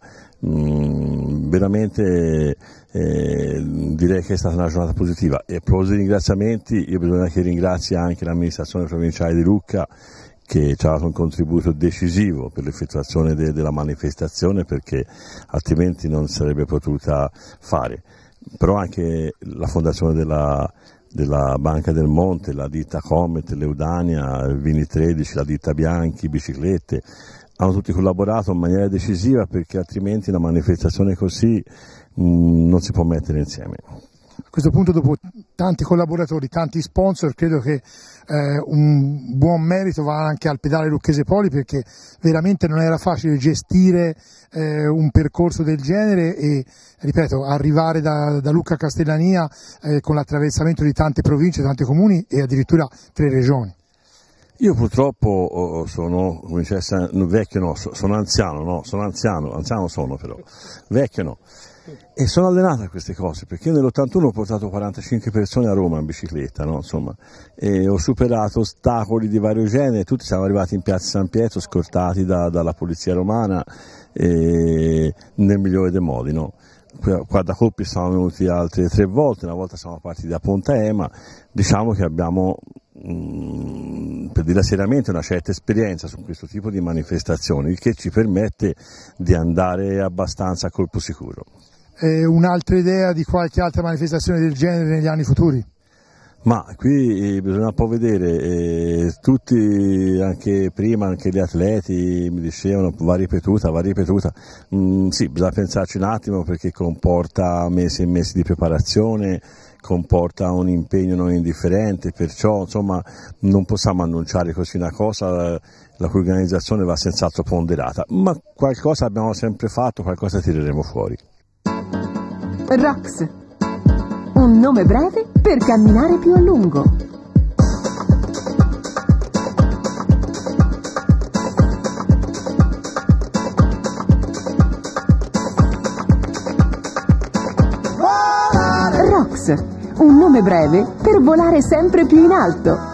veramente direi che è stata una giornata positiva. E a proposito di ringraziamenti, io bisogna che ringrazi anche l'amministrazione provinciale di Lucca, che ci ha dato un contributo decisivo per l'effettuazione della manifestazione, perché altrimenti non sarebbe potuta fare. Però anche la fondazione della Banca del Monte, la ditta Comet, l'Eudania, Vini 13, la ditta Bianchi, Biciclette, hanno tutti collaborato in maniera decisiva, perché altrimenti una manifestazione così non si può mettere insieme. A questo punto, dopo tanti collaboratori, tanti sponsor, credo che un buon merito va anche al pedale Lucchese Poli, perché veramente non era facile gestire un percorso del genere e, ripeto, arrivare da Lucca a Castellania con l'attraversamento di tante province, tanti comuni e addirittura 3 regioni. Io purtroppo sono, come dice, vecchio no, sono anziano, no, anziano sono però, vecchio no. E sono allenato a queste cose, perché io nell'81 ho portato 45 persone a Roma in bicicletta, no? Insomma, e ho superato ostacoli di vario genere, tutti siamo arrivati in piazza San Pietro scortati dalla polizia romana, nel migliore dei modi, no? Qua da Coppi siamo venuti altre 3 volte, una volta siamo partiti da Ponta Ema. Diciamo che abbiamo, per dire seriamente, una certa esperienza su questo tipo di manifestazioni, il che ci permette di andare abbastanza a colpo sicuro. Un'altra idea di qualche altra manifestazione del genere negli anni futuri? Ma qui bisogna un po' vedere, tutti, anche prima, anche gli atleti mi dicevano va ripetuta, sì, bisogna pensarci un attimo, perché comporta mesi e mesi di preparazione, comporta un impegno non indifferente, perciò insomma non possiamo annunciare così una cosa, la cui organizzazione va senz'altro ponderata, ma qualcosa abbiamo sempre fatto, qualcosa tireremo fuori. ROX, un nome breve per camminare più a lungo. ROX, un nome breve per volare sempre più in alto.